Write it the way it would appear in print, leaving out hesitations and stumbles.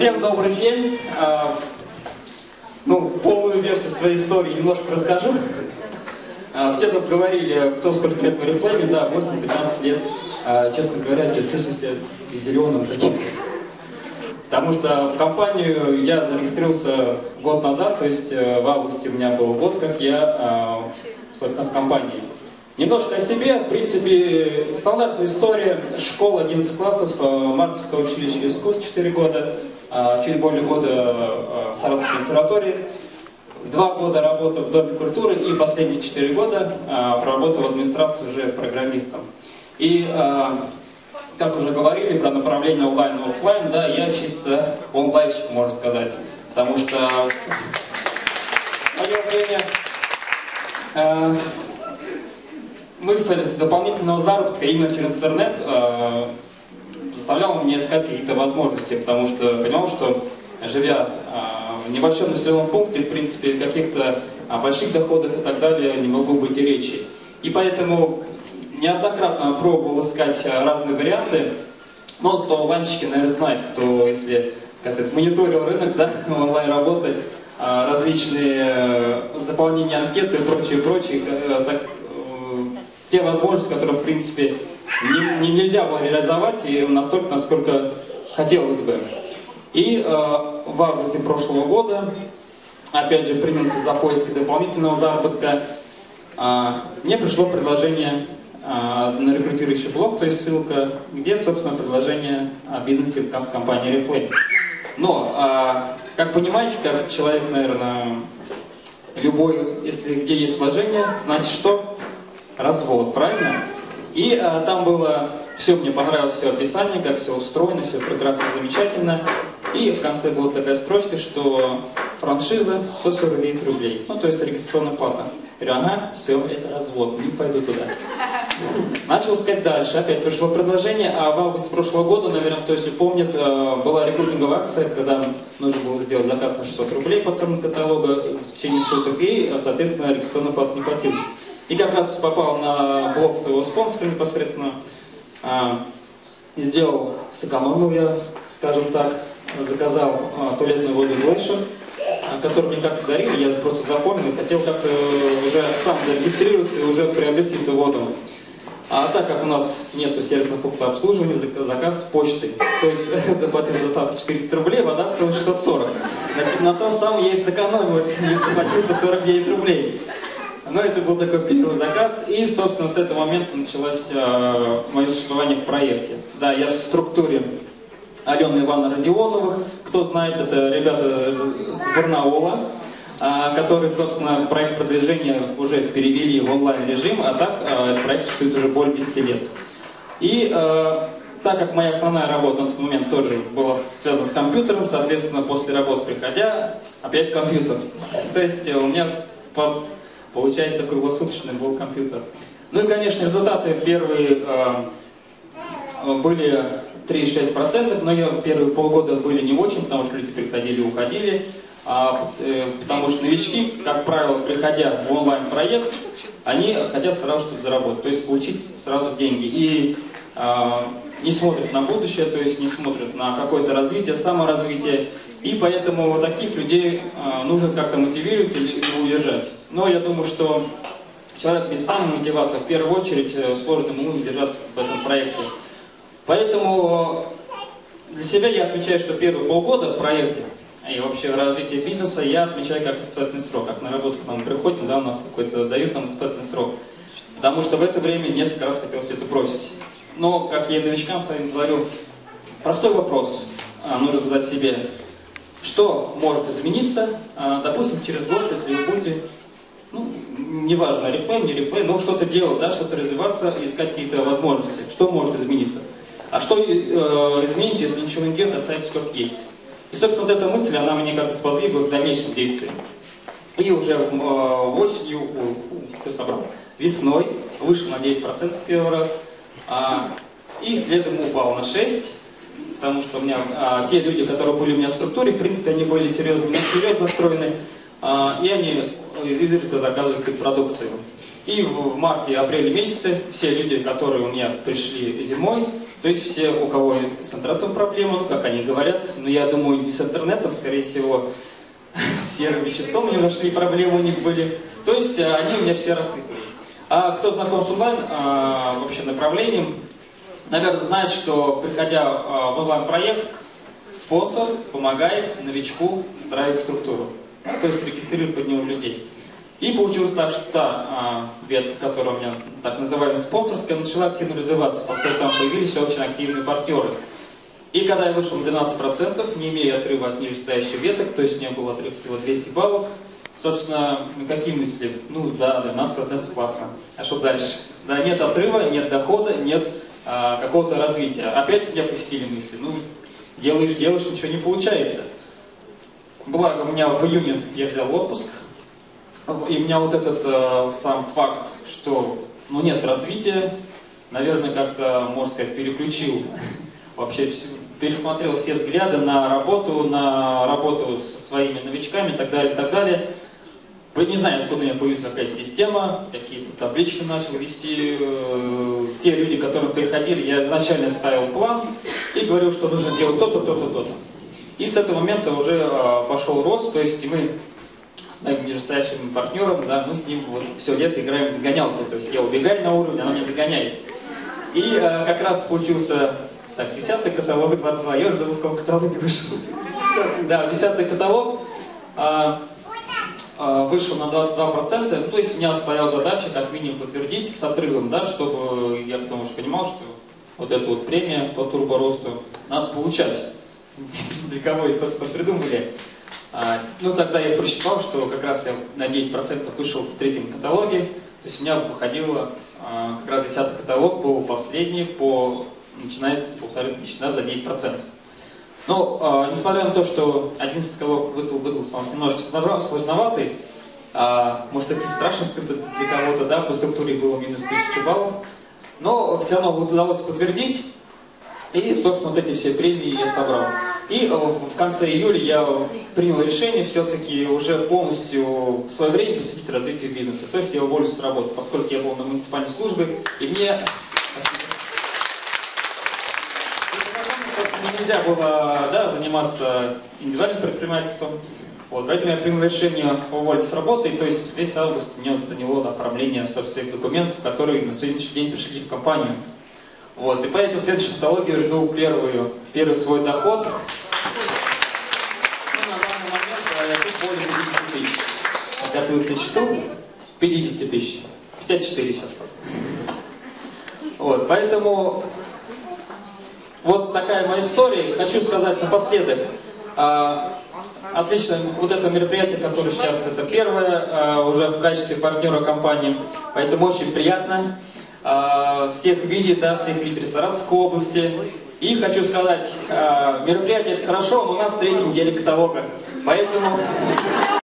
Всем добрый день. Полную версию своей истории немножко расскажу. Все тут говорили, кто сколько лет в Oriflame, да, 8-15 лет. Честно говоря, чувствую себя зеленым таким. Потому что в компанию я зарегистрировался год назад, то есть в августе у меня был год, как я, собственно, в компании. Немножко о себе. В принципе, стандартная история. Школа 11 классов, Мартовское училище искусств 4 года, чуть более года в Саратовской консерватории, 2 года работы в Доме культуры и последние 4 года проработал в администрации уже программистом. И, как уже говорили про направление онлайн и офлайн, да, я чисто онлайнщик, можно сказать. Потому что в мое время мысль дополнительного заработка именно через интернет заставляла мне искать какие-то возможности, потому что понимал, что живя в небольшом населенном пункте, в принципе, каких-то больших доходах и так далее не могло быть и речи. И поэтому неоднократно пробовал искать разные варианты. Но кто онлайнщики, наверное, знает, кто, если, как сказать, мониторил рынок, да, онлайн-работы, различные заполнения анкеты и прочее, те возможности, которые, в принципе, нельзя было реализовать и настолько, насколько хотелось бы. И в августе прошлого года, опять же, принялся за поиски дополнительного заработка, мне пришло предложение на рекрутирующий блог, то есть ссылка, где, собственно, предложение о бизнесе с компанией Oriflame. Но, как понимаете, как человек, наверное, любой, если где есть вложение, значит что? Развод, правильно? И там было все, мне понравилось все описание, как все устроено, все прекрасно, замечательно. И в конце была такая строчка, что франшиза 149 рублей. Ну, то есть регистрационная плата. Я говорю, ага, все, это развод, не пойду туда. Начал искать дальше, опять пришло предложение, а в августе прошлого года, наверное, кто если помнит, была рекрутинговая акция, когда нужно было сделать заказ на 600 рублей по ценам каталога в течение суток, и, соответственно, регистрационная плата не платилась. И как раз попал на блог своего спонсора непосредственно, сэкономил я, скажем так, заказал туалетную воду Glacier, которую мне как-то дарили, я просто запомнил и хотел как-то уже сам зарегистрироваться и уже приобрести эту воду. А так как у нас нету сервисного пункта обслуживания, заказ почтой. То есть заплатил за доставку 400 рублей, вода стоила 640. На том самом я и сэкономил, и заплатил 149 рублей. Но это был такой первый заказ, и, собственно, с этого момента началось мое существование в проекте. Да, я в структуре Алены и Ивана Родионовых, кто знает, это ребята с Барнаула, которые, собственно, проект продвижения уже перевели в онлайн-режим, а так этот проект существует уже более 10 лет. И так как моя основная работа на тот момент тоже была связана с компьютером, соответственно, после работы приходя, опять компьютер. То есть у меня получается, круглосуточный был компьютер. Ну и, конечно, результаты первые были 3,6%, но первые полгода были не очень, потому что люди приходили и уходили. Потому что новички, как правило, приходя в онлайн-проект, они хотят сразу что-то заработать, то есть получить сразу деньги. И не смотрят на будущее, то есть не смотрят на какое-то развитие, саморазвитие. И поэтому вот таких людей нужно как-то мотивировать или удержать. Но я думаю, что человек без самомотивации в первую очередь сложно ему удержаться в этом проекте. Поэтому для себя я отмечаю, что первые полгода в проекте и вообще развитие бизнеса я отмечаю как испытательный срок. Как на работу к нам приходим, да, у нас какой-то дают нам испытательный срок. Потому что в это время несколько раз хотел все это бросить. Но, как я и новичкам своим говорю, простой вопрос нужно задать себе. Что может измениться, допустим, через год, если вы будете, неважно, Oriflame, не Oriflame, но что-то делать, да, что-то развиваться, искать какие-то возможности. Что может измениться? А что изменится, если ничего не делать, оставить все как есть? И, собственно, вот эта мысль, она меня как-то сподвигла к дальнейшим действиям. И уже осенью, все собрал, весной вышел на 9% первый раз, и следом упал на 6%. Потому что у меня те люди, которые были у меня в структуре, в принципе, они были серьезно настроены, и они изредка заказывали продукцию. И в марте-апреле месяце все люди, которые у меня пришли зимой, То есть все, у кого с интернетом проблемы, ну, как они говорят, но я думаю, не с интернетом, скорее всего, с серым веществом у них нашли проблемы, у них были. То есть они у меня все рассыпались. А кто знаком с онлайн вообще направлением, наверное, знает, что приходя в онлайн-проект, спонсор помогает новичку строить структуру, то есть регистрирует под него людей. И получилось так, что та ветка, которая у меня так называемая спонсорская, начала активно развиваться, поскольку там появились очень активные партнеры. И когда я вышел на 12%, не имея отрыва от нижестоящих веток, то есть у меня был отрыв всего 200 баллов, собственно, какие мысли? Ну да, 12% классно. А что дальше? Да, нет отрыва, нет дохода, нет какого-то развития. Опять меня посетили мысли. Ну, делаешь, ничего не получается. Благо, у меня в июне я взял отпуск, и у меня вот этот сам факт, что ну, нет развития, наверное, как-то, можно сказать, переключил, вообще пересмотрел все взгляды на работу со своими новичками и так далее, и так далее. Не знаю, откуда у меня появилась какая-то система, какие-то таблички начал вести. Те люди, которые приходили, я изначально ставил план и говорил, что нужно делать то-то, то-то, то-то. И с этого момента уже пошел рост, то есть мы с моим нижестоящим партнером, да, мы с ним вот все лето играем в догонялки. То есть я убегаю на уровень, она меня догоняет. И как раз получился так, 10-й каталог, 22, я уже забыл, в каком каталоге вышел. Да, 10-й каталог. Вышел на 22%, ну, то есть у меня стояла задача как минимум подтвердить с отрывом, да, чтобы я потому что понимал, что вот эту вот премию по турборосту надо получать. Для кого и, собственно, придумали. Ну, тогда я просчитал, что как раз я на 9% вышел в 3-м каталоге, то есть у меня выходило, как раз 10-й каталог был последний, начиная с 1500, да, за 9%. Но, несмотря на то, что 11-й каталог выдался у нас немножко сложноватый, может, такие страшные цифры для кого-то, да, по структуре было минус 1000 баллов, но все равно удалось подтвердить, и, собственно, вот эти все премии я собрал. И в конце июля я принял решение все-таки уже полностью свое время посвятить развитию бизнеса. То есть я уволился с работы, поскольку я был на муниципальной службе, и мне... Нельзя было, да, заниматься индивидуальным предпринимательством. Вот, поэтому я принял решение уволиться с работы, то есть весь август мне заняло оформление собственных документов, которые на сегодняшний день пришли в компанию. Вот, и поэтому в следующем каталоге я жду первый свой доход. Ну, на данный момент я тут более 50 тысяч. Готовился к счету 50 тысяч. 54 сейчас. Вот, поэтому... Вот такая моя история. Хочу сказать напоследок. Отлично, вот это мероприятие, которое сейчас, это первое, уже в качестве партнера компании. Поэтому очень приятно всех видеть, да, всех видеть в Саратовской области. И хочу сказать, мероприятие это хорошо, но у нас 3-я неделя каталога. Поэтому...